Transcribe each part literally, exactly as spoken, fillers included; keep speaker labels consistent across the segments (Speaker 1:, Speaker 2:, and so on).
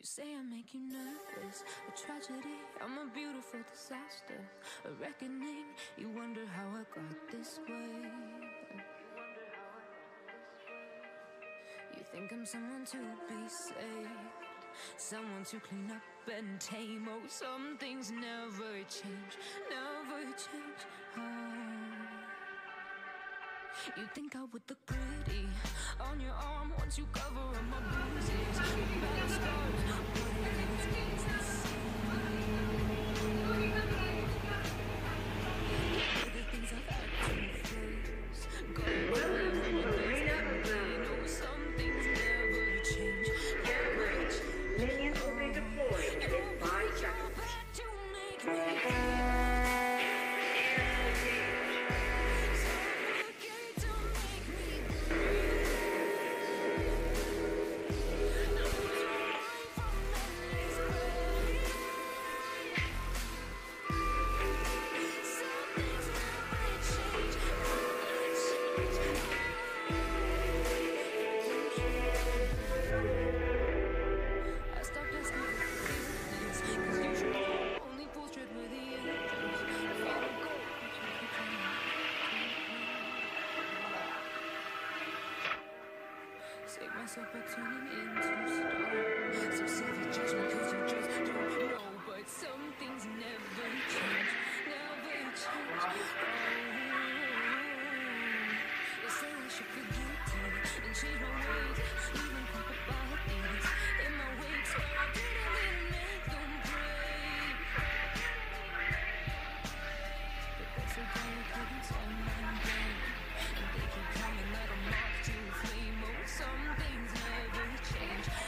Speaker 1: You say I make you nervous, a tragedy, I'm a beautiful disaster, a reckoning. You wonder how I got this way. You think I'm someone to be saved, someone to clean up and tame. Oh, some things never change, never change. Oh. You think I would look pretty on your arm once you cover up my bruises, battle scars, but it stays the same. The things I've had to face, going on, some things never change, never change.
Speaker 2: Minions will be deployed in five seconds.
Speaker 1: Save myself by turning into stone. So save your judgment cause you just don't know. But some things never change, never change. Oh, they say I should forget it and change my ways, even think about things in my wake, so I didn't even make them break. But they're so delicate and so mundane, and they keep coming like a moth to a flame. Oh, some things never change.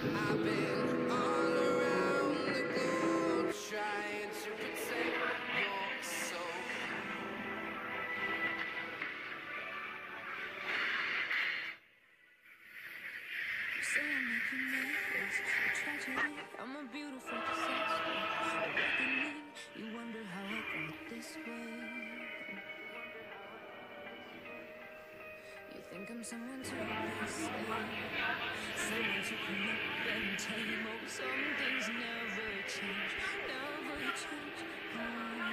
Speaker 1: I've been all around the globe trying to protect your soul. You say I'm making noise, a tragedy, I'm a beautiful disaster, a reckoning. You wonder how I got this way. You think I'm someone to be saved, someone to clean up and tame. Oh, some things never change, never change. Oh.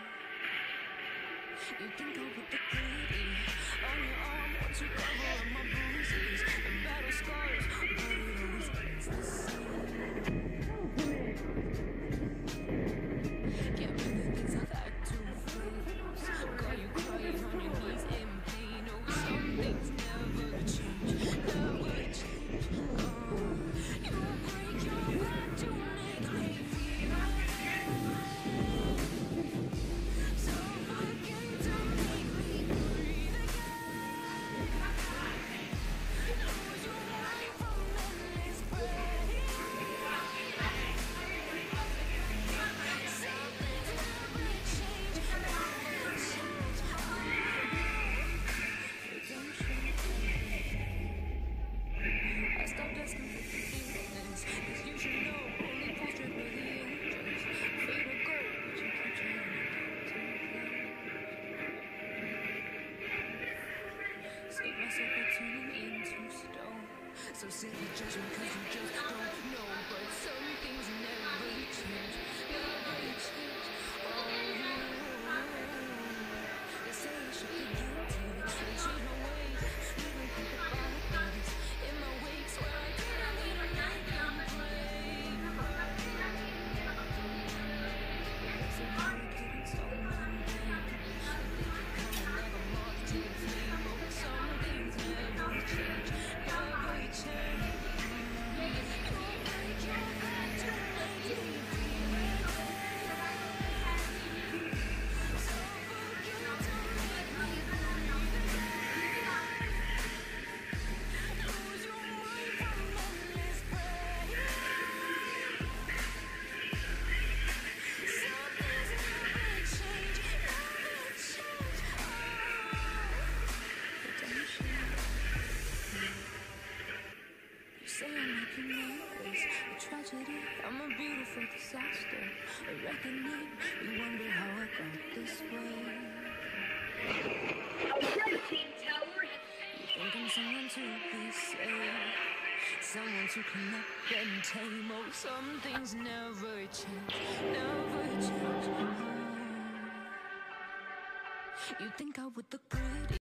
Speaker 1: You think I'll put the pretty on your arm once you cover up my bruises and battle scars, but it always ends the same. Can't bring the things I've had to face. Got you crying on your knees in pain. Oh, some things never change, never change. Oh, you break your back to make me feel so forget to make me breathe again. Lose your mind from endless pain. Some things never change, never change. Redemption. I stopped asking for forgiveness, 'cause you should know only portrait were the angels. Afraid to go, but you keep trying to get too close. Save myself by turning into stone. So sit the judgment 'cause you just don't know. But some things never change, never change. Oh, they say I should be guilty and change my ways. Even think about things in my wake. Swear I didn't need a night complaint. So complicated, so mundane. They keep coming like a moth to the flame. Oh, some things never change, never change. You break your back to make me feel so forget to make me breathe again. Lose your mind from endless pain. Some things never change, never change. Oh, redemption. You say I'm making noise, a tragedy, I'm a beautiful disaster, a reckoning. You wonder how I got this way.
Speaker 2: Red team tower has
Speaker 1: You think I'm someone to be saved, someone to clean up and tame. Oh, some things never change, never change. Oh. You think I would look pretty